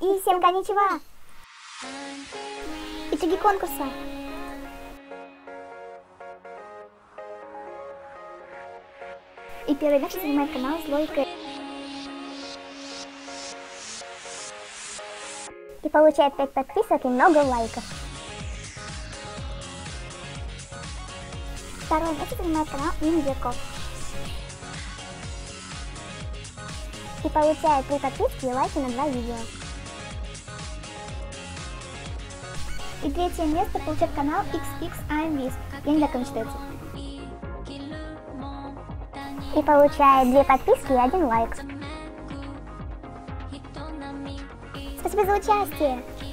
И всем коничева! Итоги конкурса. И первое место занимает канал с логикой. И получает 5 подписок и много лайков. Второе место занимает канал Индеков. И получает 3 подписки и лайки на 2 видео. И третье место получает канал XXIMViz. Я не знаю, как он читается. И получает 2 подписки и 1 лайк. Спасибо за участие!